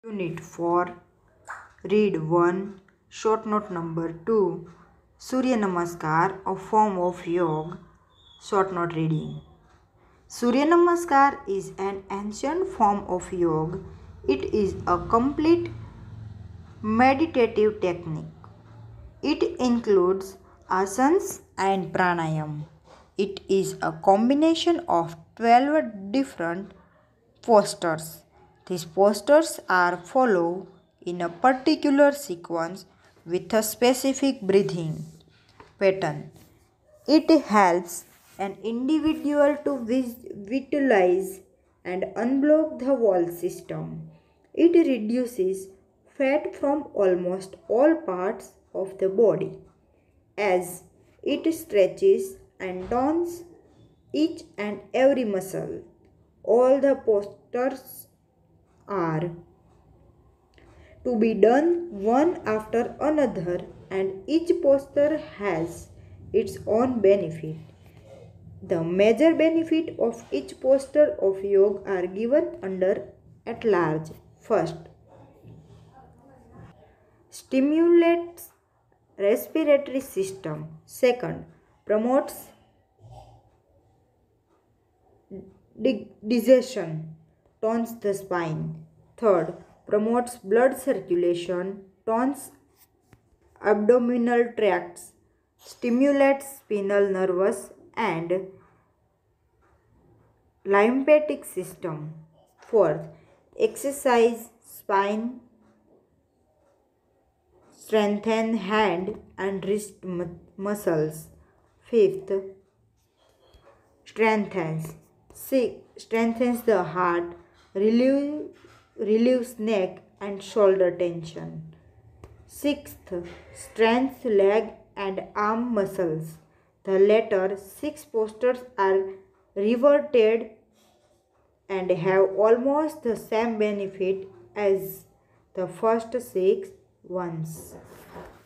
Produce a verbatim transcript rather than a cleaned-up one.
Unit four, Read one, Short Note number two, Surya Namaskar, a form of yoga. Short Note reading. Surya Namaskar is an ancient form of yoga. It is a complete meditative technique. It includes asanas and pranayam. It is a combination of twelve different postures. These postures are followed in a particular sequence with a specific breathing pattern. It helps an individual to vitalize and unblock the whole system. It reduces fat from almost all parts of the body as it stretches and tones each and every muscle. All the postures are to be done one after another, and each posture has its own benefit. The major benefit of each posture of yoga are given under at large. First, stimulates respiratory system. Second, promotes digestion, tones the spine. Third, promotes blood circulation, tones abdominal tracts, stimulates spinal nervous and lymphatic system. Fourth, exercise spine, strengthen hand and wrist mu- muscles. Fifth, strengthens Six, strengthens the heart, relieve, relieves neck and shoulder tension. Sixth, strengthens leg and arm muscles. The latter six postures are reverted and have almost the same benefit as the first six ones.